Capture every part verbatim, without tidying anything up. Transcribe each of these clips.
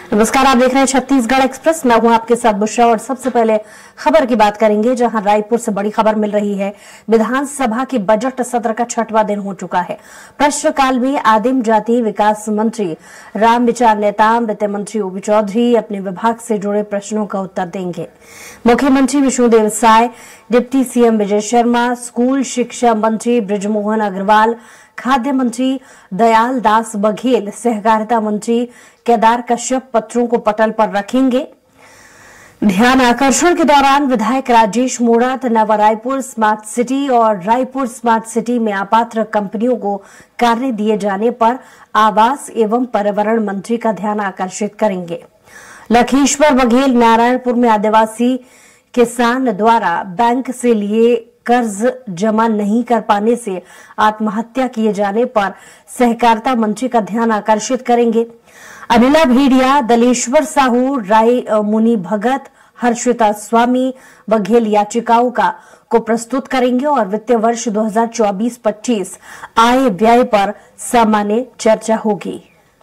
नमस्कार, आप देख रहे हैं छत्तीसगढ़ एक्सप्रेस। मैं हूं आपके साथ बुशरा और सबसे पहले खबर की बात करेंगे, जहां रायपुर से बड़ी खबर मिल रही है। विधानसभा के बजट सत्र का छठवां दिन हो चुका है। प्रश्नकाल में आदिम जाति विकास मंत्री रामविचार नेताम, वित्त मंत्री ओबी चौधरी अपने विभाग से जुड़े प्रश्नों का उत्तर देंगे। मुख्यमंत्री Vishnudeo Sai, deputy CM Vijay Sharma, school शिक्षा मंत्री बृजमोहन अग्रवाल, खाद्य मंत्री दयाल दास बघेल, सहकारिता मंत्री केदार कश्यप पत्रों को पटल पर रखेंगे। ध्यान आकर्षण के दौरान विधायक राजेश मोड़त नवा रायपुर स्मार्ट सिटी और रायपुर स्मार्ट सिटी में अपात्र कंपनियों को कार्य दिए जाने पर आवास एवं पर्यावरण मंत्री का ध्यान आकर्षित करेंगे। लखीश्वर बघेल, नारायणपुर में आदिवासी किसान द्वारा बैंक से लिए कर्ज जमा नहीं कर पाने से आत्महत्या किए जाने पर सहकारिता मंत्री का ध्यान आकर्षित करेंगे। अनिला भेड़िया, दलेश्वर साहू, राय मुनि भगत, हर्षिता स्वामी बघेल याचिकाओं का को प्रस्तुत करेंगे और वित्तीय वर्ष दो हज़ार चौबीस पच्चीस आय व्यय पर सामान्य चर्चा होगी।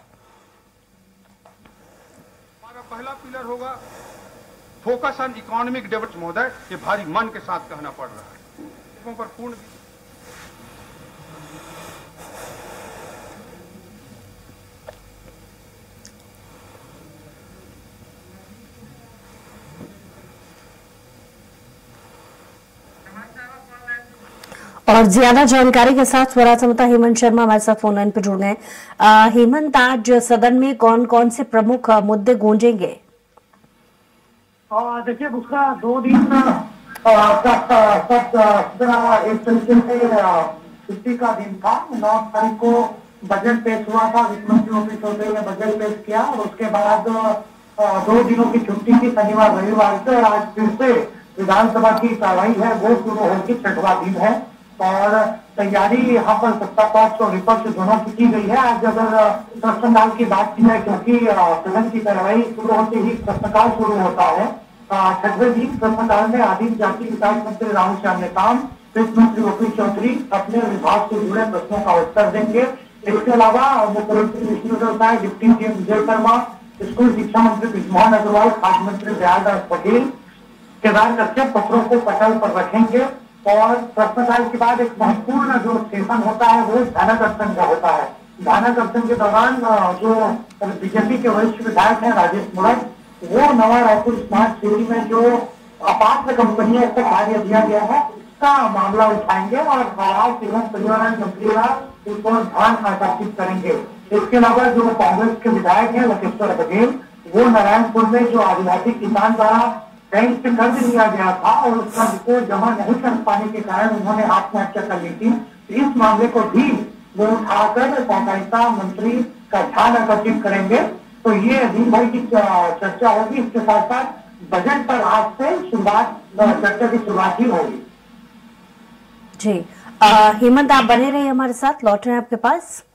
हमारा पहला पिलर होगा फोकस ऑन इकोनॉमिक डेवलपमेंट। महोदय, ये भारी मन के साथ कहना पड़ रहा है पर पूर्ण और ज्यादा जानकारी के साथ स्वराज समता हेमंत शर्मा हमारे साथ फोन लाइन पर जुड़ गए। हेमंत, आज सदन में कौन कौन से प्रमुख मुद्दे गूंजेंगे? देखिए, उसका दो दिन एक तरीके से छुट्टी का दिन था। नौ तारीख को बजट पेश हुआ था, वित्त मंत्री ओबी चौधरी ने बजट पेश किया और उसके बाद दो दिनों की छुट्टी थी, शनिवार रविवार से, और आज फिर से विधानसभा की कार्रवाई है वो शुरू होगी। छठवां दिन है और तैयारी यहाँ पर सत्ता पक्ष और विपक्ष दोनों की की गई है। आज अगर प्रश्नकाल की बात की जाए, क्योंकि सदन की कार्रवाई शुरू होते ही प्रश्नकाल शुरू होता है, छठवें दिन प्रश्नकाल में आदिम जाति विकास मंत्री रामविचार नेताम, वित्त मंत्री ओबी चौधरी अपने विभाग से जुड़े प्रश्नों का उत्तर देंगे। इसके अलावा मुख्यमंत्री Vishnudeo Sai, deputy CM Vijay Sharma, school शिक्षा मंत्री बृजमोहन अग्रवाल, खाद्य मंत्री दयाल दास बघेल, केदार कश्यप पत्रों को पटल पर रखेंगे। और प्रश्नकाल के बाद एक महत्वपूर्ण जो सेशन होता है वो ध्यानाकर्षण का होता है। ध्यानाकर्षण के दौरान जो बीजेपी के वरिष्ठ विधायक हैं राजेश मोड़त, वो नवा रायपुर स्मार्ट सिटी में जो अपात्र कंपनियों को कार्य दिया गया है उसका मामला उठाएंगे और आवास एवं पर्यावरण मंत्री का उस पर ध्यान आकर्षित करेंगे। इसके अलावा जो कांग्रेस के विधायक हैं लखीश्वर बघेल, वो नारायणपुर में जो आदिवासी किसान द्वारा बैंक से कर्ज लिया गया था और उस कर्ज को जमा नहीं कर पाने के कारण उन्होंने आत्महत्या कर ली थी, इस मामले को भी वो उठाकर सहकारिता मंत्री का ध्यान आकर्षित करेंगे। तो ये दिन भर की चर्चा होगी। इसके साथ साथ बजट पर आज से शुरुआत चर्चा की शुरुआत ही होगी। जी हेमंत, आप बने रहिए हमारे साथ, लौट रहे हैं आपके पास।